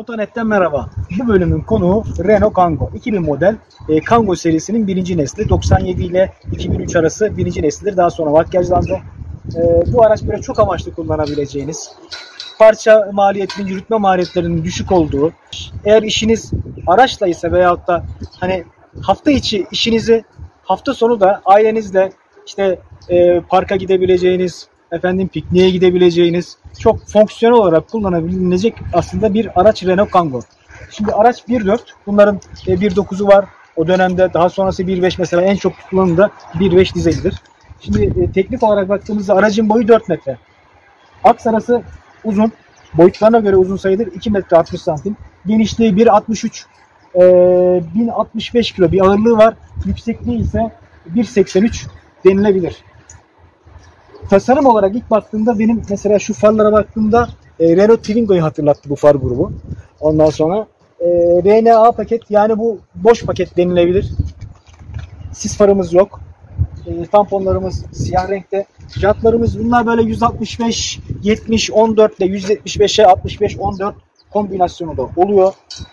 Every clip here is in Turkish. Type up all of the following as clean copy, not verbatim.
Otonet'ten merhaba. Bu bölümün konuğu Renault Kangoo. 2000 model Kangoo serisinin birinci nesli. 97 ile 2003 arası birinci neslidir. Daha sonra makyajlandı. Bu araç böyle çok amaçlı kullanabileceğiniz, parça maliyetinin, yürütme maliyetlerinin düşük olduğu, eğer işiniz araçla ise veyahut da hani hafta içi işinizi hafta sonu da ailenizle işte parka gidebileceğiniz, pikniğe gidebileceğiniz, çok fonksiyonel olarak kullanabilecek aslında bir araç Renault Kangoo. Şimdi araç 1.4, bunların 1.9'u var. O dönemde daha sonrası 1.5 mesela en çok kullanımda 1.5 dizelidir. Şimdi teknik olarak baktığımızda aracın boyu 4 metre. Aks arası uzun. Boyutlarına göre uzun sayıdır. 2 metre 60 santim. Genişliği 1.63, 1065 kilo bir ağırlığı var. Yüksekliği ise 1.83 denilebilir. Tasarım olarak ilk baktığımda benim mesela şu farlara baktığımda Renault Twingo'yu hatırlattı bu far grubu. Ondan sonra RNA paket, yani bu boş paket denilebilir. Sis farımız yok. Tamponlarımız siyah renkte. Jantlarımız bunlar böyle 165, 70, 14 ile 175'e 65, 14 kombinasyonu da oluyor.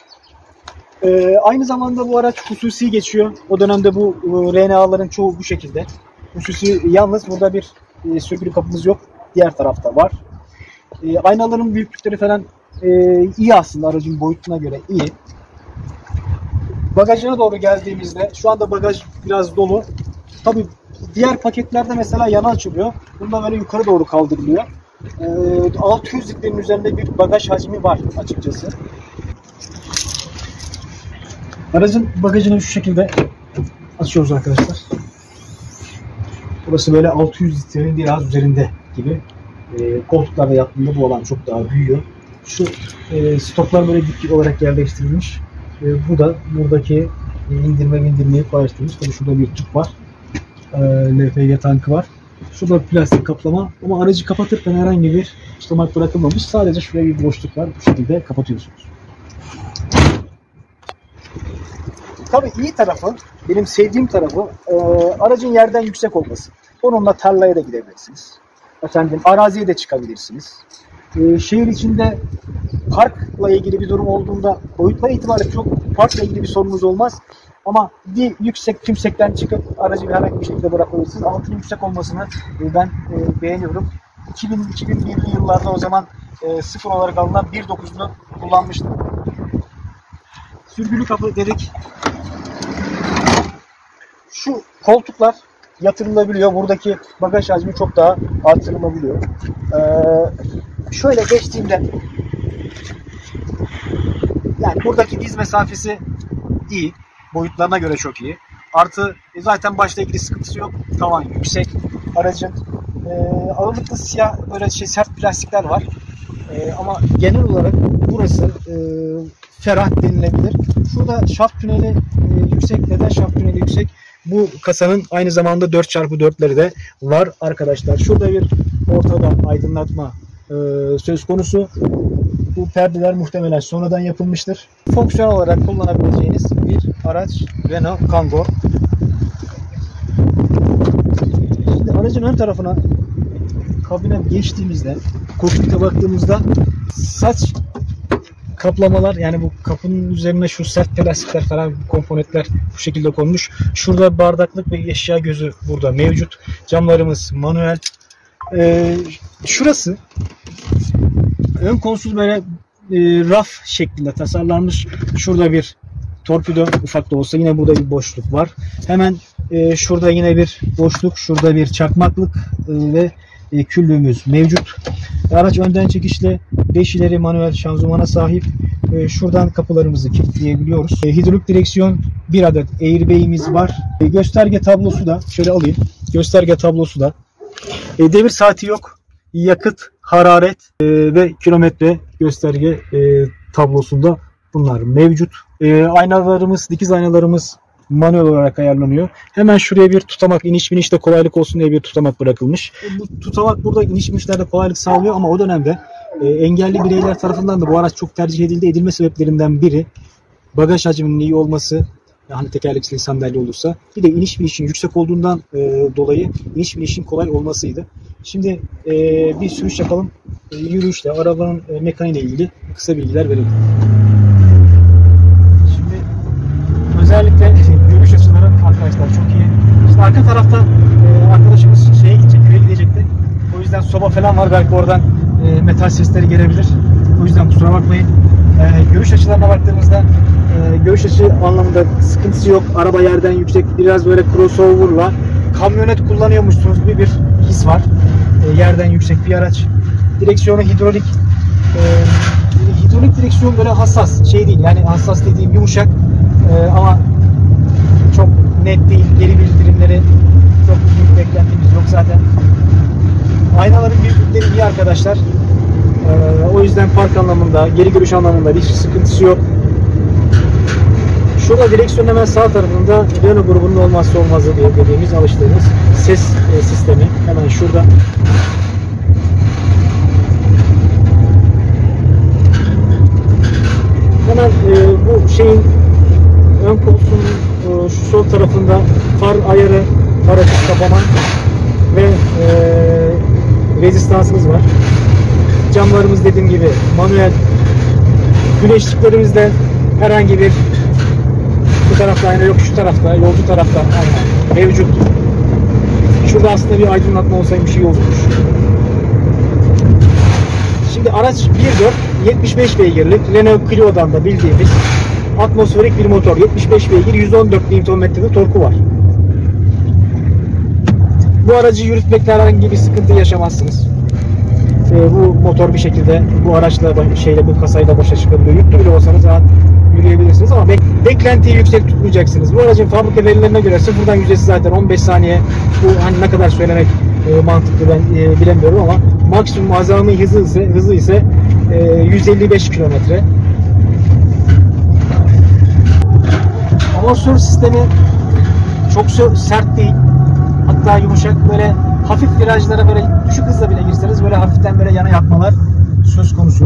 Aynı zamanda bu araç hususi geçiyor. O dönemde bu RNA'ların çoğu bu şekilde. Hususi, yalnız burada bir sürgülü kapımız yok. Diğer tarafta var. Aynaların büyüklükleri falan iyi aslında, aracın boyutuna göre iyi. Bagajına doğru geldiğimizde şu anda bagaj biraz dolu. Tabii diğer paketlerde mesela yana açılıyor. Bunda böyle yukarı doğru kaldırılıyor. 600 litrenin üzerinde bir bagaj hacmi var açıkçası. Aracın bagajını şu şekilde açıyoruz arkadaşlar. Burası böyle 600 litrenin biraz üzerinde gibi. Koltuklarda yattığında bu alan çok daha büyüyor. Şu stoplar böyle diklik olarak yerleştirilmiş. Bu da buradaki indirmeyi kolaylaştırmış. Tabii şurada bir tüp var. LPG tankı var. Şurada plastik kaplama, ama aracı kapatırken herhangi bir tutamak bırakılmamış. Sadece şuraya bir boşluk var. Bu şekilde kapatıyorsunuz. Tabii iyi tarafı, benim sevdiğim tarafı aracın yerden yüksek olması. Onunla tarlaya da gidebilirsiniz. Araziye de çıkabilirsiniz. Şehir içinde parkla ilgili bir durum olduğunda boyutlar itibariyle çok parkla ilgili bir sorunuz olmaz. Ama bir yüksekten çıkıp aracı herhangi bir şekilde bırakabilirsiniz. Altının yüksek olmasını ben beğeniyorum. 2000-2001'li yıllarda o zaman sıfır olarak alınan 1.9'unu kullanmıştım. Sürgülü kapı dedik. Şu koltuklar yatırılabiliyor. Buradaki bagaj hacmi çok daha artırılabiliyor. Şöyle geçtiğimde, yani buradaki diz mesafesi iyi. Boyutlarına göre çok iyi. Artı zaten başta ilgili sıkıntısı yok. Tavan yüksek. Aracın ağırlıklı siyah böyle sert plastikler var. Ama genel olarak burası ferah denilebilir. Şurada şaft tüneli yüksek. Neden şaft tüneli yüksek? Bu kasanın aynı zamanda 4x4'leri de var arkadaşlar. Şurada bir ortada aydınlatma söz konusu. Bu perdeler muhtemelen sonradan yapılmıştır. Fonksiyonel olarak kullanabileceğiniz bir araç Renault Kangoo. Şimdi aracın ön tarafına, kabine geçtiğimizde, kokpite baktığımızda saç kaplamalar, yani bu kapının üzerine şu sert plastikler falan, komponentler bu şekilde konmuş. Şurada bardaklık ve eşya gözü burada mevcut. Camlarımız manuel. Şurası ön konsol böyle raf şeklinde tasarlanmış. Şurada bir torpido, ufak da olsa yine burada bir boşluk var. Hemen şurada yine bir boşluk, şurada bir çakmaklık ve küllüğümüz mevcut. Araç önden çekişli 5 ileri manuel şanzımana sahip. Şuradan kapılarımızı kilitleyebiliyoruz. Hidrolik direksiyon, bir adet airbag'imiz var. Gösterge tablosu da şöyle alayım. Gösterge tablosu da. Devir saati yok. Yakıt, hararet ve kilometre gösterge tablosunda bunlar mevcut. Aynalarımız, dikiz aynalarımız manuel olarak ayarlanıyor. Hemen şuraya bir tutamak, iniş binişte kolaylık olsun diye bir tutamak bırakılmış. Bu tutamak burada iniş binişlerde kolaylık sağlıyor, ama o dönemde engelli bireyler tarafından da bu araç çok tercih edildi. Edilme sebeplerinden biri bagaj hacminin iyi olması. Yani tekerlekli sandalye olursa. Bir de iniş binişin yüksek olduğundan dolayı iniş binişin kolay olmasıydı. Şimdi bir sürüş yapalım. Yürüyüşle, arabanın mekaniğiyle ilgili kısa bilgiler verelim. Özellikle görüş açıları arkadaşlar çok iyi. İşte arka tarafta arkadaşımız şeye gidecek, köye gidecekti. O yüzden soba falan var. Belki oradan metal sesleri gelebilir. O yüzden kusura bakmayın. Görüş açılarına baktığımızda görüş açı anlamında sıkıntısı yok. Araba yerden yüksek. Biraz böyle crossover'la kamyonet kullanıyormuşsunuz gibi bir his var. Yerden yüksek bir araç. Direksiyonu hidrolik. Hidrolik direksiyon böyle hassas. Şey değil yani hassas dediğim yumuşak. Ama çok net değil. Geri bildirimleri çok büyük beklentimiz yok zaten. Aynaların büyüklükleri iyi arkadaşlar. O yüzden park anlamında, geri görüş anlamında bir sıkıntısı yok. Şurada direksiyonun hemen sağ tarafında Renault grubunun olmazsa olmazı diye dediğimiz alıştığımız ses sistemi hemen şurada. Hemen bu şeyin ön koltuğun şu sol tarafında far ayarı, far açık kapama ve rezistansımız var. Camlarımız dediğim gibi manuel. Güneşliklerimizde herhangi bir bu tarafta ayna yok, şu tarafta, yolcu tarafta ayna mevcut. Şurada aslında bir aydınlatma olsaymış iyi olurmuş. Şimdi araç 1.4 75 beygirlik Renault Clio'dan da bildiğimiz atmosferik bir motor. 75 beygir, 114 Nm'de torku var. Bu aracı yürütmekte herhangi bir sıkıntı yaşamazsınız. Bu motor bir şekilde bu araçla bu kasayla başa çıkabiliyor. Yüklü bile olsanız rahat yürüyebilirsiniz ama beklentiyi yüksek tutmayacaksınız. Bu aracın fabrika verilerine göre sıfırdan yüzdesi zaten 15 saniye. Bu hani ne kadar söylemek mantıklı ben bilemiyorum ama maksimum azami hızı ise 155 kilometre. Amortisör sistemi çok sert değil. Hatta yumuşak, böyle hafif virajlara böyle düşük hızla bile girseniz böyle hafiften böyle yana yatmalar söz konusu.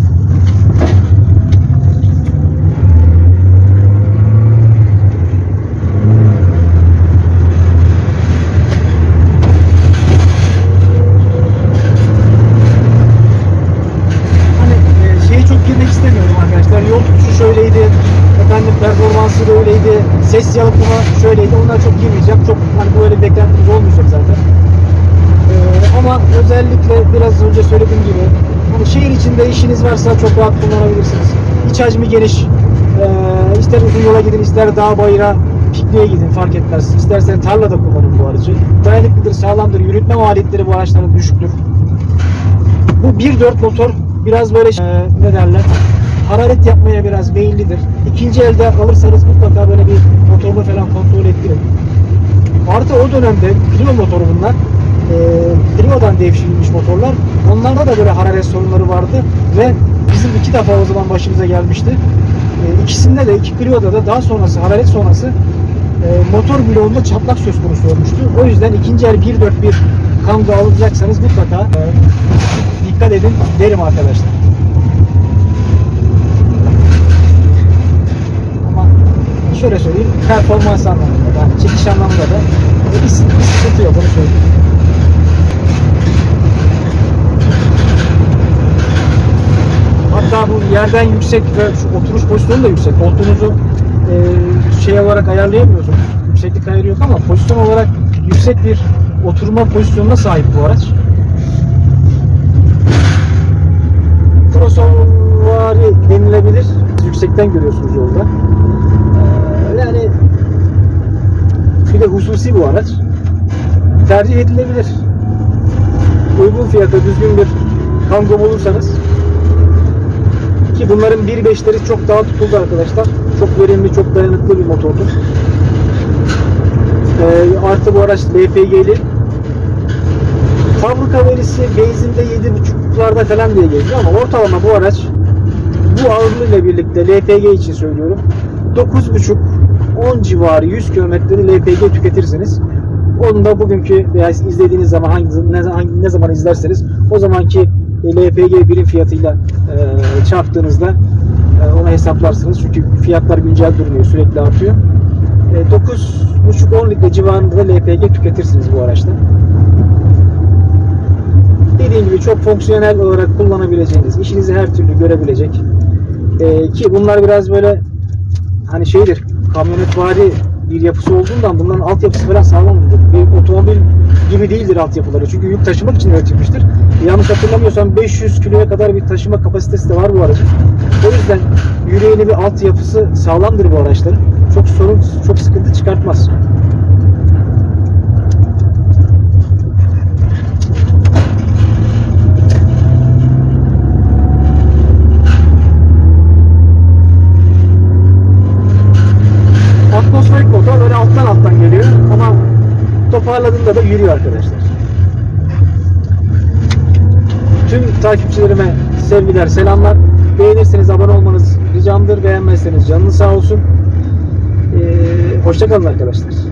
Çok girmek istemiyorum arkadaşlar. Yol tutuşu şöyleydi, efendim performansı böyleydi, ses yalıtımı şöyleydi. Onlara çok girmeyeceğim. Çok hani böyle bir beklentimiz olmayacak zaten. Ama özellikle biraz önce söylediğim gibi hani şehir içinde işiniz varsa çok rahat kullanabilirsiniz. İç hacmi geniş. İster uzun yola gidin, ister dağ bayıra, pikniğe gidin fark etmez. İsterseniz tarlada kullanın bu aracı. Dayanıklıdır, sağlamdır. Yürütme maliyetleri bu araçların düşüktür. Bu 1.4 motor biraz böyle ne derler, hararet yapmaya biraz meyillidir. İkinci elde alırsanız mutlaka böyle bir motorunu falan kontrol ettirin. Artı o dönemde Clio motoru bunlar. Clio'dan devşirilmiş motorlar. Onlarda da böyle hararet sorunları vardı ve bizim 2 defa o zaman başımıza gelmişti. İkisinde de, iki Clio'da da daha sonrası, hararet sonrası motor bloğunda çatlak söz konusu olmuştu. O yüzden ikinci el 1.4 bir Kangoo alacaksanız mutlaka dikkat edin derim arkadaşlar. Ama şöyle söyleyeyim, performans anlamında da, çekiş anlamında da bir sıkıntı yok, onu söyleyeyim. Hatta bu yerden yüksek ve şu oturuş pozisyonu da yüksek. Koltuğunuzu şey olarak ayarlayamıyorsunuz. Yükseklik ayarı yok ama pozisyon olarak yüksek bir oturma pozisyonuna sahip bu araç. Crossover denilebilir. Yüksekten görüyorsunuz yolda. Yani bir de hususi bu araç. Tercih edilebilir. Uygun fiyata düzgün bir Kangoo bulursanız, ki bunların 1.5'leri çok daha tutuldu arkadaşlar. Çok verimli, çok dayanıklı bir motordur. Artı bu araç LPG'li. Fabrika verisi benzinde 7.5'larda falan diye geliyor ama ortalama bu araç bu ağırlığıyla birlikte LPG için söylüyorum 9.5-10 civarı 100 kilometrede LPG tüketirsiniz. Onu da bugünkü veya izlediğiniz zaman ne zaman izlerseniz o zamanki LPG birim fiyatıyla çarptığınızda onu hesaplarsınız. Çünkü fiyatlar güncel durmuyor, sürekli artıyor. 9.5-10 litre civarında da LPG tüketirsiniz bu araçta. Dediğim gibi çok fonksiyonel olarak kullanabileceğiniz, işinizi her türlü görebilecek. Ki bunlar biraz böyle hani şeydir, kamyonetvari bir yapısı olduğundan bunların altyapısı falan sağlamdır. Bir otomobil gibi değildir altyapıları. Çünkü yük taşımak için üretilmiştir. Yanlış hatırlamıyorsam 500 kiloya kadar bir taşıma kapasitesi de var bu aracın. O yüzden yüreğine bir altyapısı sağlamdır bu araçların. Çok sorun, çok sıkıntı çıkartmaz. Atmosferik motor böyle alttan geliyor ama toparladığında da yürüyor arkadaşlar. Tüm takipçilerime sevgiler, selamlar. Beğenirseniz abone olmanız ricamdır. Beğenmezseniz canınız sağ olsun. Hoşça kalın arkadaşlar.